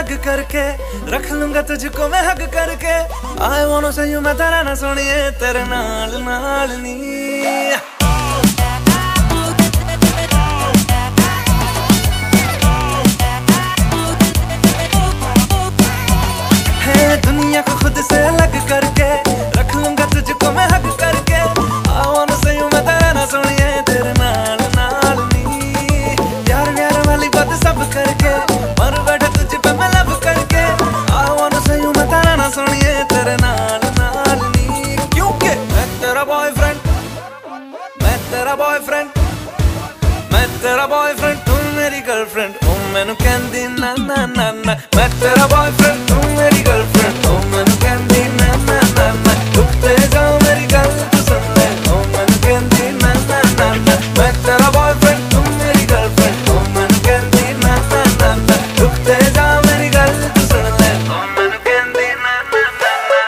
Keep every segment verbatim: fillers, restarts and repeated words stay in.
हग करके रख लूंगा तुझको मैं हग करके। आई वांट से यू मैं तेरा ना सुनिए तेरे नाल नाल नी। दुनिया को खुद से अलग करके रख लूंगा तुझको मैं हग करके। I wanna say you मैं तेरा ना सुनिए तेरे नाल नाल नी। प्यार प्यार वाली बात सब करके मर बैठा तुझ पे मैं लब करके। I wanna say you मैं तेरा ना सुनिए तेरे नाल नाल नी। क्योंकि मैं तेरा बॉयफ्रेंड, मैं तेरा बॉयफ्रेंड, मैं तेरा बॉयफ्रेंड तू मेरी गर्लफ्रेंड। ओ मैनू कहंदी ना ना ना ना। मैं तेरा बॉयफ्रेंड तू मेरी गर्लफ्रेंड। ओ मैनू कहंदी ना ना ना ना। रुकते जाओ मेरी गल तू सुन ले। ओ मैनू कहंदी ना ना ना ना। मैं तेरा बॉयफ्रेंड तू मेरी गर्लफ्रेंड। ओ मैनू कहंदी ना ना ना ना। रुकते जाओ मेरी गल तू सुन ले। ओ मैनू कहंदी ना ना ना ना।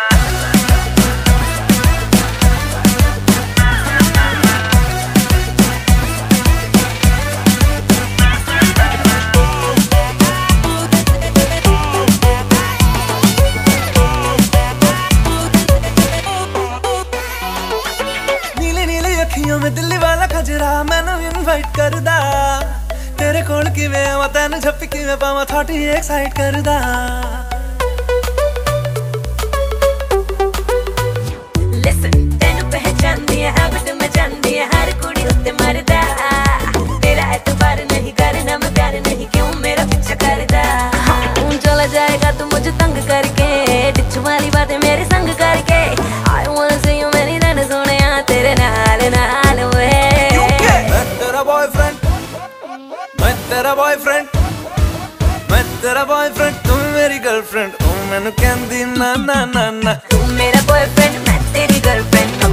अखियों में दिल्ली वाला खजरा मैनू इनवाइट करदा। तेरे कोल किवें आवां तैनू झप्पी किवें पावां थॉटी एक्साइट करदा। लिसन तैनू पहचानदी है हैबिट में जानदी है हर कुड़ी उत्ते मरदा। तेरा एतबार नहीं करना मैं प्यार नहीं क्यों मेरा पीछा करदा। तू चला जाएगा तू मुझे तंग करके डिच वाली बातें मेरे संग करके। आई वांट से यू मेरी रन सोने तेरे नाल नाल वे। मैं तेरा बॉयफ्रेंड, मैं तेरा बॉयफ्रेंड, मैं तेरा बॉयफ्रेंड तू मेरी गर्लफ्रेंड। ओ मैनू कहंदी ना ना ना ना। तू मेरा बॉयफ्रेंड मैं तेरी गर्लफ्रेंड।